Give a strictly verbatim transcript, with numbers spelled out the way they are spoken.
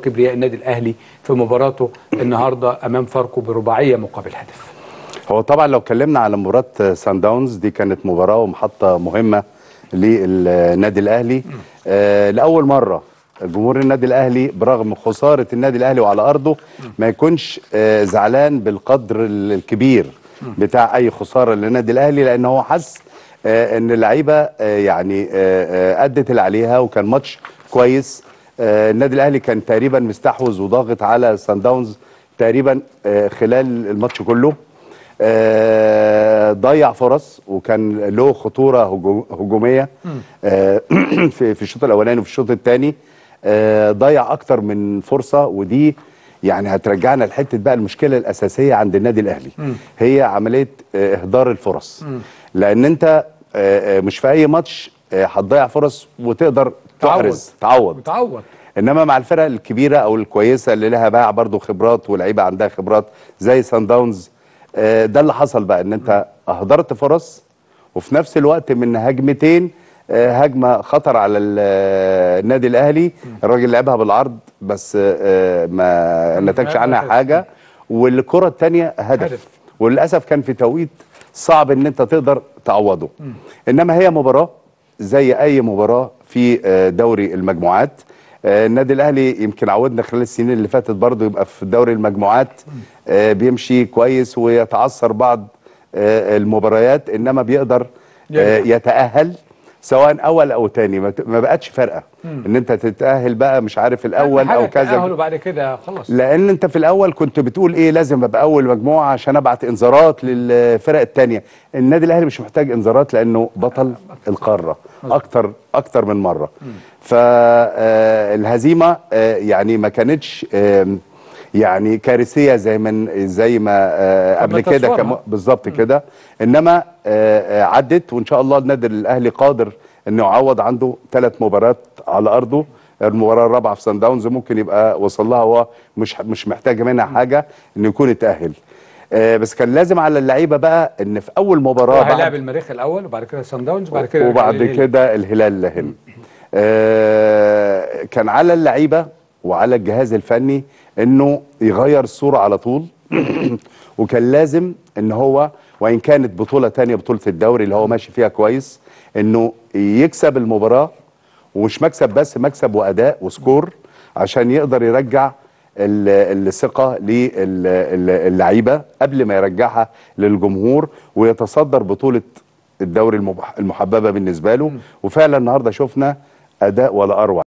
كبرياء النادي الاهلي في مباراته النهارده امام فاركو برباعيه مقابل هدف. هو طبعا لو اتكلمنا على مباراه سان داونز دي كانت مباراه ومحطه مهمه للنادي الاهلي. آه لاول مره جمهور النادي الاهلي برغم خساره النادي الاهلي وعلى ارضه ما يكونش آه زعلان بالقدر الكبير بتاع اي خساره للنادي الاهلي، لان هو حس آه ان اللعيبه آه يعني آه ادت اللي عليها وكان ماتش كويس. آه النادي الاهلي كان تقريبا مستحوذ وضاغط على سان داونز تقريبا آه خلال الماتش كله. آه ضيع فرص وكان له خطوره هجوميه آه في في الشوط الاولاني وفي الشوط الثاني. آه ضيع اكتر من فرصه، ودي يعني هترجعنا لحته بقى المشكله الاساسيه عند النادي الاهلي هي عمليه آه اهدار الفرص. لان انت آه مش في اي ماتش هتضيع آه فرص وتقدر تحرز تعوض تعوض انما مع الفرق الكبيره او الكويسه اللي لها باع برضو خبرات ولعيبه عندها خبرات زي سان داونز، ده اللي حصل بقى ان انت اهدرت فرص وفي نفس الوقت من هجمتين هجمه خطر على النادي الاهلي الراجل لعبها بالعرض بس ما نتجش عنها حاجه، والكره الثانيه هدف وللاسف كان في توقيت صعب ان انت تقدر تعوضه. انما هي مباراه زي اي مباراه في دوري المجموعات. النادي الاهلي يمكن عودنا خلال السنين اللي فاتت برضه يبقى في دوري المجموعات آه بيمشي كويس ويتعثر بعض آه المباريات، انما بيقدر آه يتأهل سواء اول او تاني. ما بقتش فارقه ان انت تتأهل بقى مش عارف الاول او كذا، تأهل وبعد كده خلاص. لان انت في الاول كنت بتقول ايه لازم ابقى اول مجموعه عشان ابعت انذارات للفرق الثانيه. النادي الاهلي مش محتاج انذارات لانه بطل القاره اكتر اكتر من مره. فالهزيمه يعني ما كانتش يعني كارثيه زي ما زي ما قبل كده بالظبط كده، انما عدت وان شاء الله النادي الاهلي قادر انه يعوض عنده ثلاث مباريات على ارضه. المباراه الرابعه في سان داونز ممكن يبقى وصل لها هو مش مش محتاج منها حاجه انه يكون اتاهل. آه بس كان لازم على اللعيبه بقى ان في اول مباراه هيلاعب المريخ الاول وبعد كده سان داونز وبعد كده وبعد كده الهلال هنا. آه كان على اللعيبه وعلى الجهاز الفني انه يغير الصوره على طول وكان لازم ان هو وان كانت بطوله ثانيه بطوله الدوري اللي هو ماشي فيها كويس انه يكسب المباراه، ومش مكسب بس مكسب واداء وسكور عشان يقدر يرجع الثقه للعيبه قبل ما يرجعها للجمهور ويتصدر بطوله الدوري المحببه بالنسبه له. وفعلا النهارده شفنا اداء ولا اروع.